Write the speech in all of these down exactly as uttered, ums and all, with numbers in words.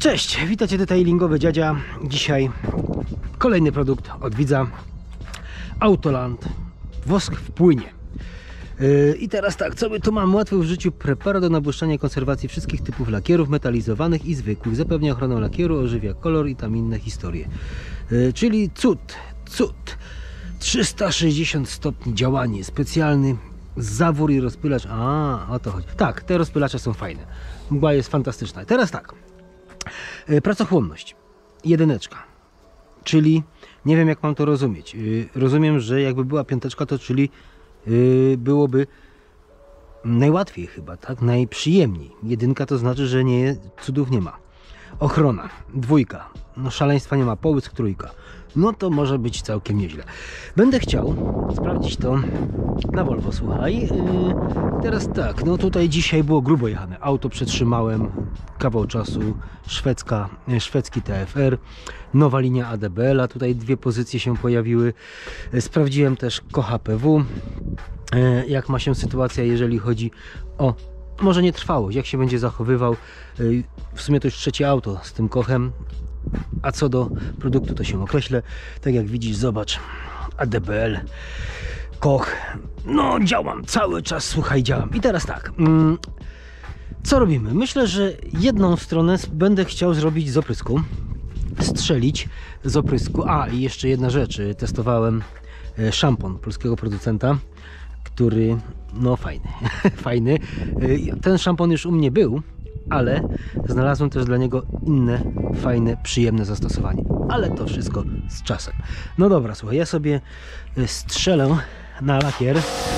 Cześć, witajcie detailingowy dziadzia. Dzisiaj kolejny produkt od widza. Autoland, wosk w płynie. Yy, I teraz tak, co my tu mamy? Łatwy w życiu preparat do nabłyszczania i konserwacji wszystkich typów lakierów metalizowanych i zwykłych. Zapewnia ochronę lakieru, ożywia kolor i tam inne historie. Yy, czyli cud, cud. trzysta sześćdziesiąt stopni działanie, specjalny zawór i rozpylacz. A, o to chodzi. Tak, te rozpylacze są fajne. Mgła jest fantastyczna. Teraz tak. Yy, pracochłonność. Jedyneczka. Czyli nie wiem, jak mam to rozumieć. Yy, rozumiem, że jakby była piąteczka, to czyli Yy, byłoby najłatwiej chyba, tak? Najprzyjemniej. Jedynka to znaczy, że nie, cudów nie ma. Ochrona. Dwójka. No szaleństwa nie ma. Połysk trójka. No to może być całkiem nieźle. Będę chciał sprawdzić to na Volvo, słuchaj. Yy, teraz tak, no tutaj dzisiaj było grubo jechane. Auto przetrzymałem kawał czasu. Szwedzka, szwedzki T F R. Nowa linia A D B L-a. Tutaj dwie pozycje się pojawiły. Sprawdziłem też Kocha P W. Yy, jak ma się sytuacja, jeżeli chodzi o może nie trwałość, jak się będzie zachowywał. Yy, w sumie to już trzecie auto z tym Kochem. A co do produktu, to się określę. Tak jak widzisz, zobacz, A D B L, Koch. No działam, cały czas, słuchaj, działam. I teraz tak, mm, co robimy? Myślę, że jedną stronę będę chciał zrobić z oprysku, strzelić z oprysku. A, i jeszcze jedna rzecz, testowałem szampon polskiego producenta, który, no fajny, fajny. Ten szampon już u mnie był, ale znalazłem też dla niego inne, fajne, przyjemne zastosowanie. Ale to wszystko z czasem. No dobra, słuchaj, ja sobie strzelę na lakier.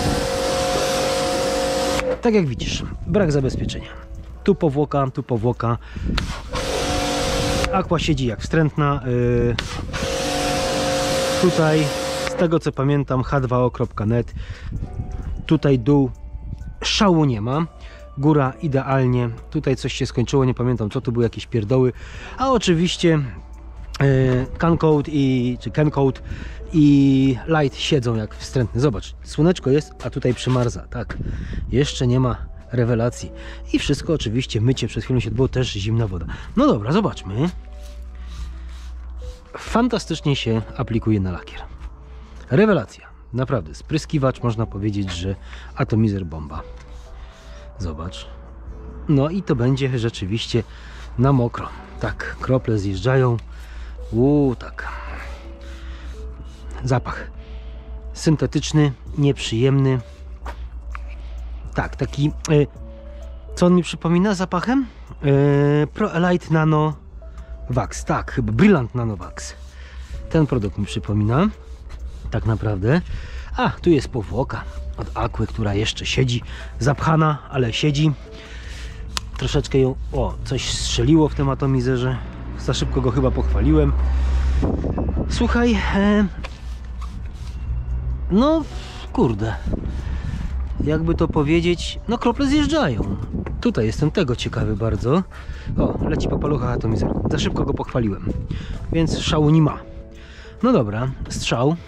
Tak jak widzisz, brak zabezpieczenia. Tu powłoka, tu powłoka. Aqua siedzi jak wstrętna. Yy, tutaj, z tego co pamiętam, H dwa O kropka net. Tutaj dół, szału nie ma. Góra idealnie. Tutaj coś się skończyło, nie pamiętam co, tu były jakieś pierdoły. A oczywiście yy, Cancode i czy Cancode i Light siedzą jak wstrętny. Zobacz, słoneczko jest, a tutaj przymarza. Tak, jeszcze nie ma rewelacji. I wszystko oczywiście mycie, przed chwilą się odbyło, też zimna woda. No dobra, zobaczmy. Fantastycznie się aplikuje na lakier. Rewelacja. Naprawdę, spryskiwacz, można powiedzieć, że atomizer bomba. Zobacz. No i to będzie rzeczywiście na mokro. Tak, krople zjeżdżają. Uuu, tak. Zapach syntetyczny, nieprzyjemny. Tak, taki... Y, co on mi przypomina zapachem? Y, Pro Elite Nano Wax. Tak, chyba Brilliant Nano Wax. Ten produkt mi przypomina. Tak naprawdę. A, tu jest powłoka od Aquy, która jeszcze siedzi, zapchana, ale siedzi. Troszeczkę ją, o, coś strzeliło w tym atomizerze. Za szybko go chyba pochwaliłem. Słuchaj, e, no kurde, jakby to powiedzieć, no krople zjeżdżają. Tutaj jestem tego ciekawy bardzo. O, leci po paluchach atomizer. Za szybko go pochwaliłem, więc szału nie ma. No dobra, strzał.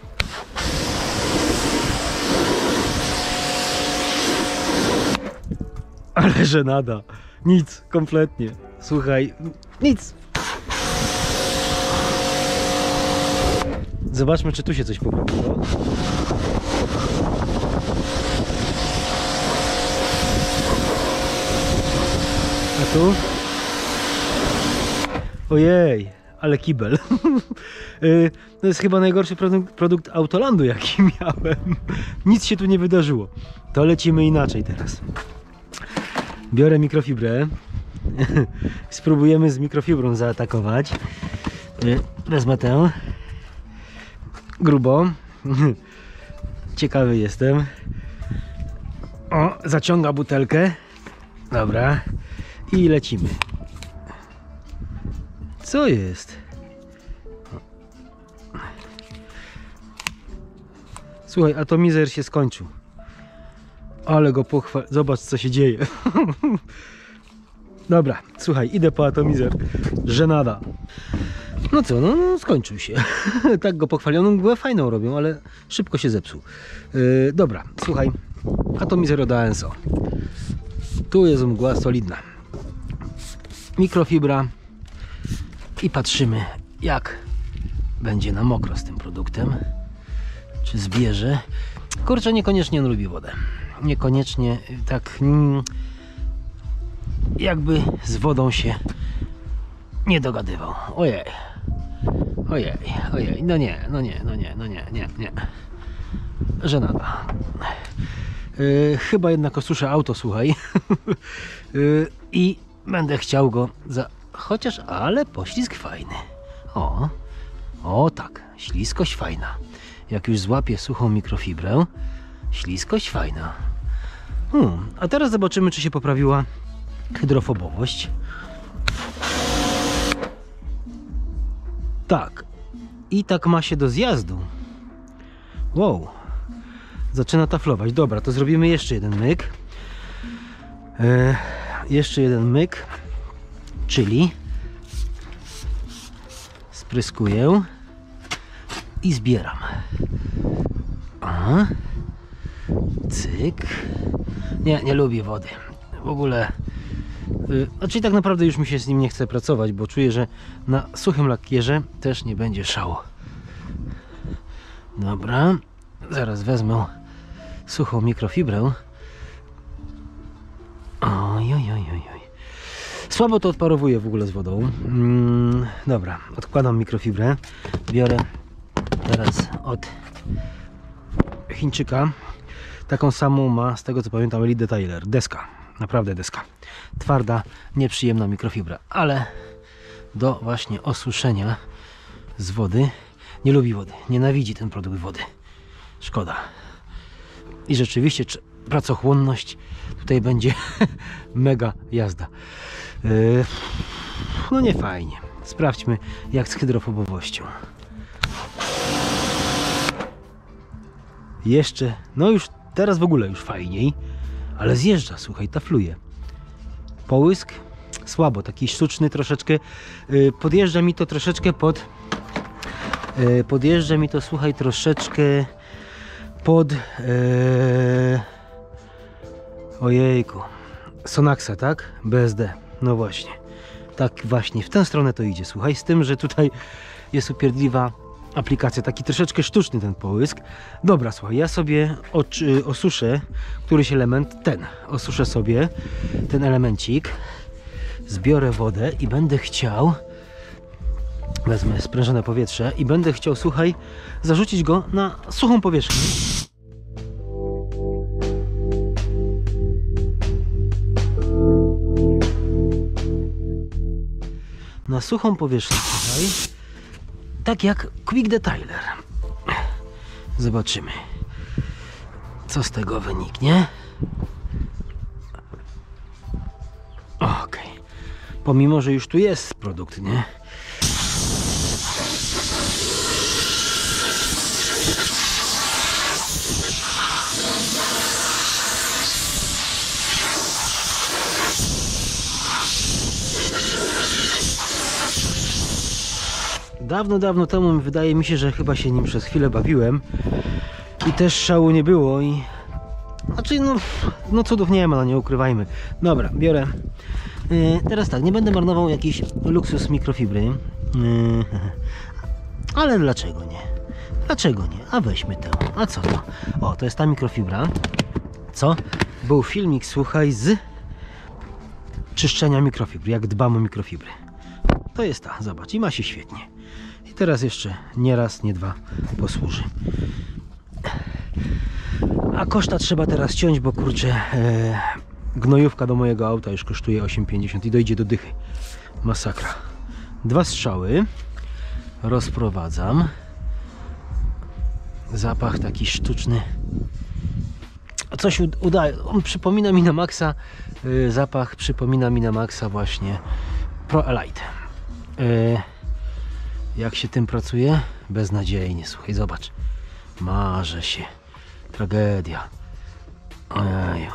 Ale żenada. Nic, kompletnie. Słuchaj, nic. Zobaczmy, czy tu się coś poprawiło. A tu? Ojej, ale kibel. To jest chyba najgorszy produkt, produkt Autolandu, jaki miałem. Nic się tu nie wydarzyło. To lecimy inaczej teraz. Biorę mikrofibrę. Spróbujemy z mikrofibrą zaatakować. Wezmę tę. Grubo. Ciekawy jestem. O, zaciąga butelkę. Dobra. I lecimy. Co jest? Słuchaj, atomizer się skończył. Ale go pochwal... Zobacz, co się dzieje. Dobra, słuchaj, idę po atomizer. Żenada. No co, no, no skończył się. Tak go pochwaliono, mgłę fajną robią, ale szybko się zepsuł. Yy, dobra, słuchaj, atomizer od A S O. Tu jest mgła solidna. Mikrofibra i patrzymy, jak będzie na mokro z tym produktem. Czy zbierze. Kurczę, niekoniecznie on lubi wodę. Niekoniecznie tak mm, jakby z wodą się nie dogadywał. Ojej. Ojej, ojej. No nie, no nie, no nie, no nie, nie, nie. Żenada. Yy, chyba jednak osuszę auto, słuchaj. yy, I będę chciał go za... Chociaż, ale poślizg fajny. O, o tak, śliskość fajna. Jak już złapię suchą mikrofibrę, śliskość fajna. Hmm, a teraz zobaczymy, czy się poprawiła hydrofobowość. Tak. I tak ma się do zjazdu. Wow. Zaczyna taflować. Dobra, to zrobimy jeszcze jeden myk. E, jeszcze jeden myk. Czyli spryskuję i zbieram. A. Cyk. Nie, nie lubię wody. W ogóle... Yy, znaczy tak naprawdę już mi się z nim nie chce pracować, bo czuję, że na suchym lakierze też nie będzie szału. Dobra. Zaraz wezmę suchą mikrofibrę. Oj, oj, oj, oj, oj. Słabo to odparowuje w ogóle z wodą. Mm, dobra, odkładam mikrofibrę. Biorę teraz od Chińczyka. Taką samą ma, z tego co pamiętam, Elite Detailer. Deska. Naprawdę deska. Twarda, nieprzyjemna mikrofibra. Ale do właśnie osuszenia z wody. Nie lubi wody. Nienawidzi ten produkt wody. Szkoda. I rzeczywiście pracochłonność tutaj będzie mega jazda. Yy, no nie fajnie. Sprawdźmy, jak z hydrofobowością. Jeszcze, no już teraz w ogóle już fajniej, ale zjeżdża, słuchaj, tafluje. Połysk słabo, taki sztuczny troszeczkę. Yy, podjeżdża mi to troszeczkę pod yy, podjeżdża mi to, słuchaj, troszeczkę pod yy, ojejku, Sonaxa, tak? B S D. No właśnie. Tak właśnie, w tę stronę to idzie, słuchaj, z tym, że tutaj jest upierdliwa aplikacja, taki troszeczkę sztuczny ten połysk. Dobra, słuchaj, ja sobie oczy, osuszę któryś element, ten, osuszę sobie ten elemencik, zbiorę wodę i będę chciał, wezmę sprężone powietrze i będę chciał, słuchaj, zarzucić go na suchą powierzchnię. Na suchą powierzchnię, słuchaj, tak jak Quick Detailer. Zobaczymy, co z tego wyniknie. Ok, pomimo że już tu jest produkt, nie? Dawno, dawno temu wydaje mi się, że chyba się nim przez chwilę bawiłem i też szału nie było i... Znaczy, no, no cudów nie ma, no nie ukrywajmy. Dobra, biorę. Yy, teraz tak, nie będę marnował jakiś luksus mikrofibry. Yy, ale dlaczego nie? Dlaczego nie? A weźmy tę. A co to? O, to jest ta mikrofibra. Co? Był filmik, słuchaj, z czyszczenia mikrofibry, jak dbam o mikrofibry. To jest ta, zobacz, i ma się świetnie. I teraz jeszcze nie raz, nie dwa posłuży. A koszta trzeba teraz ciąć, bo kurczę, e, gnojówka do mojego auta już kosztuje osiem pięćdziesiąt i dojdzie do dychy. Masakra. Dwa strzały. Rozprowadzam. Zapach taki sztuczny. Coś udaje. On przypomina mi na maksa. E, zapach przypomina mi na maksa właśnie Pro Elite. E, jak się tym pracuje? Beznadziejnie, słuchaj, zobacz. Marzę się. Tragedia. Ojeju.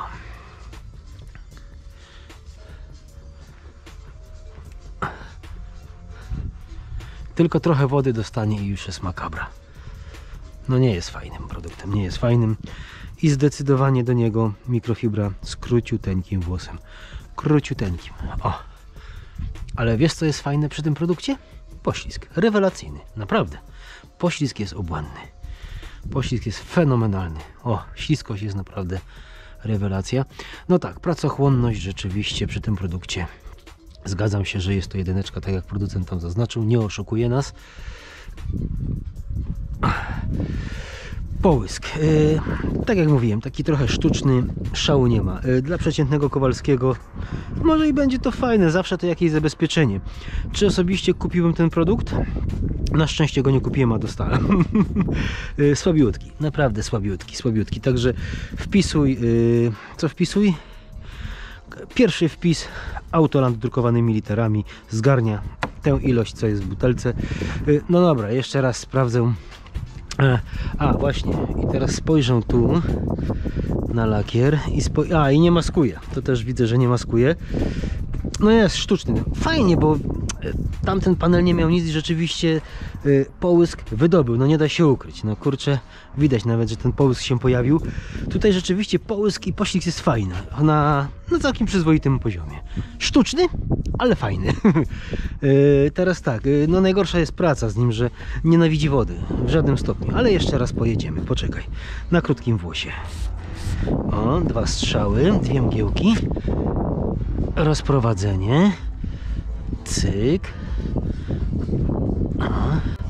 Tylko trochę wody dostanie i już jest makabra. No nie jest fajnym produktem, nie jest fajnym. I zdecydowanie do niego mikrofibra z króciuteńkim włosem. Króciuteńkim. O. Ale wiesz, co jest fajne przy tym produkcie? poślizg rewelacyjny, naprawdę. Poślizg jest obłędny. Poślizg jest fenomenalny. O, śliskość jest naprawdę rewelacja. No tak, pracochłonność rzeczywiście przy tym produkcie. Zgadzam się, że jest to jedyneczka, tak jak producent tam zaznaczył. Nie oszukuje nas. Połysk. Yy, tak jak mówiłem, taki trochę sztuczny, szału nie ma. Yy, dla przeciętnego Kowalskiego może i będzie to fajne, zawsze to jakieś zabezpieczenie. Czy osobiście kupiłem ten produkt? Na szczęście go nie kupiłem, a dostałem. yy, słabiutki, naprawdę słabiutki, słabiutki. Także wpisuj, yy, co wpisuj? Pierwszy wpis, Autoland drukowanymi literami, zgarnia tę ilość, co jest w butelce. Yy, no dobra, jeszcze raz sprawdzę. A właśnie, i teraz spojrzę tu na lakier i spo... A, i nie maskuje. To też widzę, że nie maskuje. No jest sztuczny. Fajnie, bo tamten panel nie miał nic i rzeczywiście y, połysk wydobył. No nie da się ukryć. No kurczę, widać nawet, że ten połysk się pojawił. Tutaj rzeczywiście połysk i poślizg jest fajny. Na, na całkiem przyzwoitym poziomie. Sztuczny, ale fajny. y, teraz tak, y, no najgorsza jest praca z nim, że nienawidzi wody w żadnym stopniu. Ale jeszcze raz pojedziemy, poczekaj. Na krótkim włosie. O, dwa strzały, dwie mgiełki. Rozprowadzenie. Cyk. O.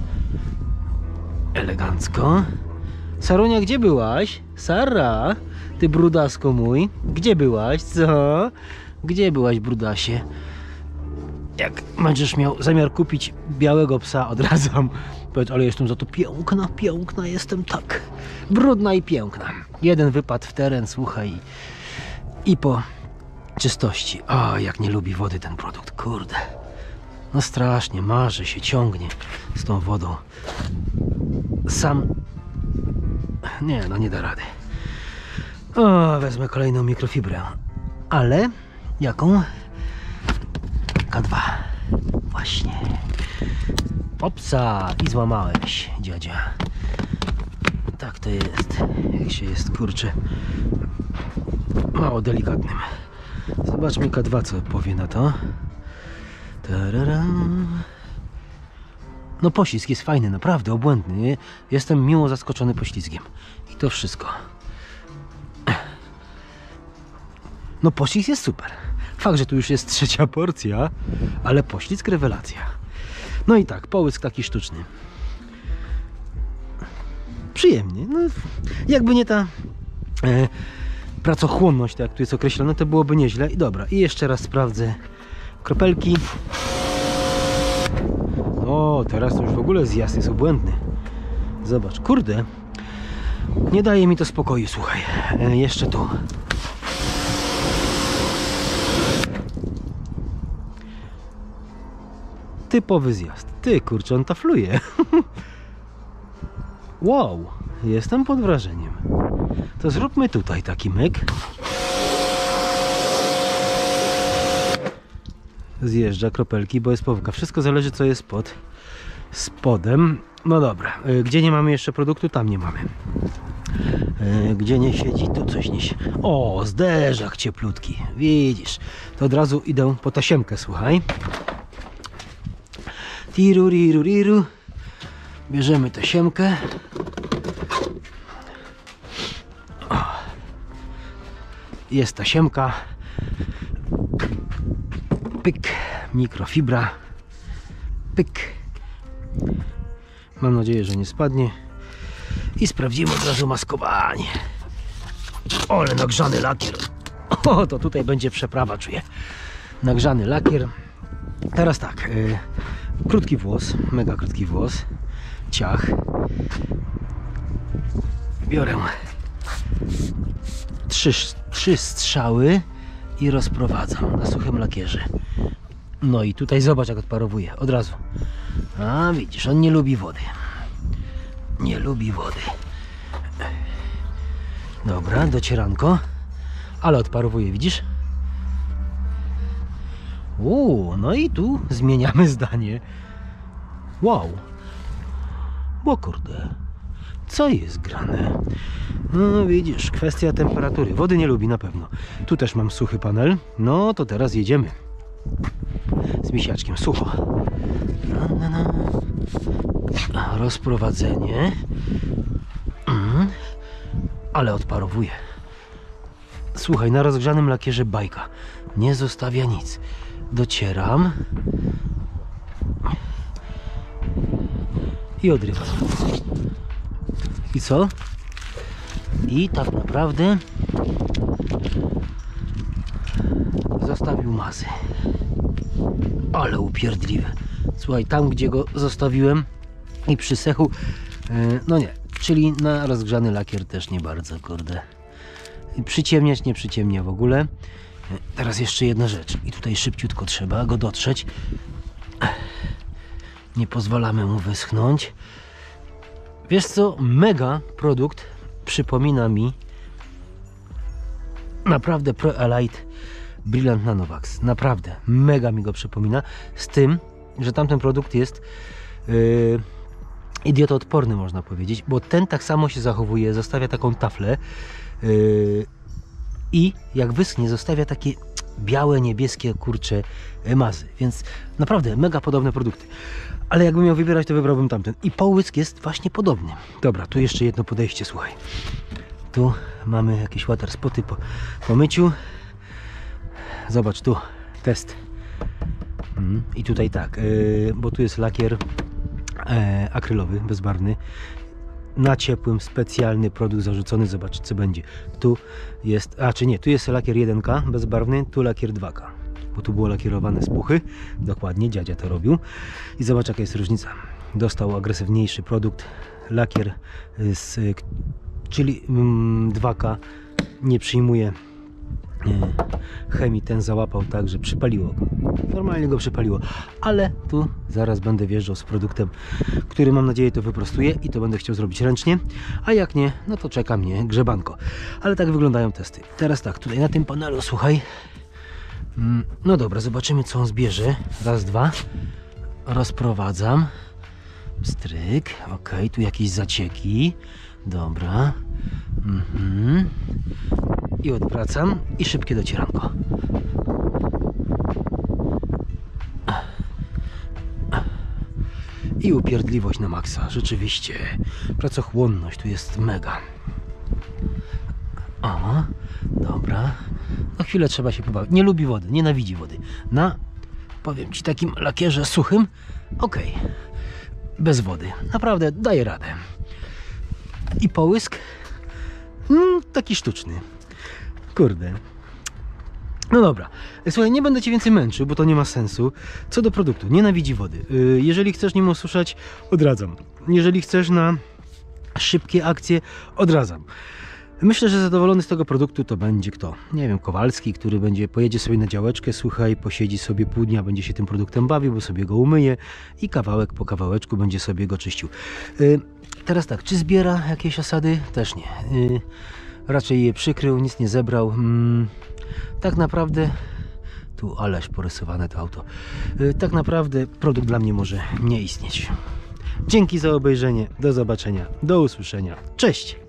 Elegancko. Sarunia, gdzie byłaś? Sara, ty brudasko mój. Gdzie byłaś? Co? Gdzie byłaś, brudasie? Jak będziesz miał zamiar kupić białego psa, odradzam. Powiedz, ale jestem za to piękna, piękna jestem, tak. Brudna i piękna. Jeden wypad w teren, słuchaj. I po czystości. O, jak nie lubi wody ten produkt, kurde. No strasznie, marzy się, ciągnie z tą wodą. Sam... Nie, no nie da rady. O, wezmę kolejną mikrofibrę. Ale jaką? K dwa. Właśnie. Opsa! I złamałeś, dziadzia. Tak to jest. Jak się jest, kurczę, mało delikatnym. Zobaczmy K dwa, co powie na to. Tararam. No poślizg jest fajny, naprawdę obłędny. Jestem miło zaskoczony poślizgiem. I to wszystko. No poślizg jest super. Fakt, że tu już jest trzecia porcja, ale poślizg rewelacja. No i tak, połysk taki sztuczny. Przyjemnie. No, jakby nie ta e, pracochłonność, tak jak tu jest określone, to byłoby nieźle. I dobra, i jeszcze raz sprawdzę kropelki. O, teraz to już w ogóle zjazd jest obłędny. Zobacz, kurde. Nie daje mi to spokoju, słuchaj. E, jeszcze tu. Typowy zjazd. Ty, kurczę, on tafluje. Wow, jestem pod wrażeniem. To zróbmy tutaj taki myk. Zjeżdża kropelki, bo jest powłoka. Wszystko zależy, co jest pod spodem. No dobra, gdzie nie mamy jeszcze produktu, tam nie mamy. Gdzie nie siedzi, tu coś nie siedzi. O, zderzak cieplutki. Widzisz, to od razu idę po tasiemkę, słuchaj. Tiru, riru, riru. Bierzemy tasiemkę. O. Jest tasiemka. Pyk. Mikrofibra. Pyk. Mam nadzieję, że nie spadnie. I sprawdzimy od razu maskowanie. Ole, nagrzany lakier. O, to tutaj będzie przeprawa, czuję. Nagrzany lakier. Teraz tak. Yy, krótki włos. Mega krótki włos. Ciach. Biorę trzy, trzy strzały i rozprowadzam na suchym lakierze. No i tutaj zobacz, jak odparowuje. Od razu. A widzisz, on nie lubi wody. Nie lubi wody. Dobra, docieranko. Ale odparowuje, widzisz? Uuu, no i tu zmieniamy zdanie. Wow. Bo kurde, co jest grane? No widzisz, kwestia temperatury. Wody nie lubi na pewno. Tu też mam suchy panel. No to teraz jedziemy. z misiaczkiem. Sucho. No, no, no. Rozprowadzenie. Mm. Ale odparowuje. Słuchaj, na rozgrzanym lakierze bajka. Nie zostawia nic. Docieram. I odrywam. I co? I tak naprawdę zostawił mazy. Ale upierdliwe. Słuchaj, tam gdzie go zostawiłem i przysechł, no nie, czyli na rozgrzany lakier też nie bardzo, kurde. Przyciemniać nie przyciemnia w ogóle. Teraz jeszcze jedna rzecz i tutaj szybciutko trzeba go dotrzeć. Nie pozwalamy mu wyschnąć. Wiesz co, mega produkt, przypomina mi naprawdę Pro Elite Brilliant Nanowax. Naprawdę, mega mi go przypomina, z tym, że tamten produkt jest yy, idiotoodporny, można powiedzieć, bo ten tak samo się zachowuje, zostawia taką taflę yy, i jak wyschnie, zostawia takie białe, niebieskie, kurcze mazy, więc naprawdę mega podobne produkty. Ale jakbym miał wybierać, to wybrałbym tamten. I połysk jest właśnie podobny. Dobra, tu jeszcze jedno podejście, słuchaj. Tu mamy jakieś water spoty po, po myciu. Zobacz, tu test. Mm, I tutaj tak, yy, bo tu jest lakier e, akrylowy, bezbarwny. Na ciepłym, specjalny produkt zarzucony. Zobacz, co będzie. Tu jest, a czy nie, tu jest lakier jeden K bezbarwny, tu lakier dwa K. Bo tu było lakierowane z puchy. Dokładnie, dziadzia to robił. I zobacz, jaka jest różnica. Dostał agresywniejszy produkt. Lakier z, czyli dwa K nie przyjmuje chemii. Ten załapał tak, że przypaliło go. Normalnie go przypaliło. Ale tu zaraz będę wjeżdżał z produktem, który mam nadzieję to wyprostuje i to będę chciał zrobić ręcznie. A jak nie, no to czeka mnie grzebanko. Ale tak wyglądają testy. Teraz tak, tutaj na tym panelu, słuchaj. No dobra, zobaczymy, co on zbierze. Raz, dwa. Rozprowadzam. Stryk. Ok, tu jakieś zacieki. Dobra. Mhm. I odwracam. I szybkie docieranko. I upierdliwość na maksa. Rzeczywiście. Pracochłonność tu jest mega. O, dobra. No chwilę trzeba się pobawić. Nie lubi wody, nienawidzi wody. Na, powiem Ci, takim lakierze suchym, ok, bez wody. Naprawdę daje radę. I połysk, no, taki sztuczny. Kurde. No dobra. Słuchaj, nie będę Cię więcej męczył, bo to nie ma sensu. Co do produktu, nienawidzi wody. Jeżeli chcesz nim osuszać, odradzam. Jeżeli chcesz na szybkie akcje, odradzam. Myślę, że zadowolony z tego produktu to będzie kto? Nie wiem, Kowalski, który będzie, pojedzie sobie na działeczkę, słuchaj, posiedzi sobie pół dnia, będzie się tym produktem bawił, bo sobie go umyje i kawałek po kawałeczku będzie sobie go czyścił. Yy, teraz tak, czy zbiera jakieś osady? Też nie. Yy, raczej je przykrył, nic nie zebrał. Yy, tak naprawdę... Tu ależ porysowane to auto. Yy, tak naprawdę produkt dla mnie może nie istnieć. Dzięki za obejrzenie, do zobaczenia, do usłyszenia. Cześć!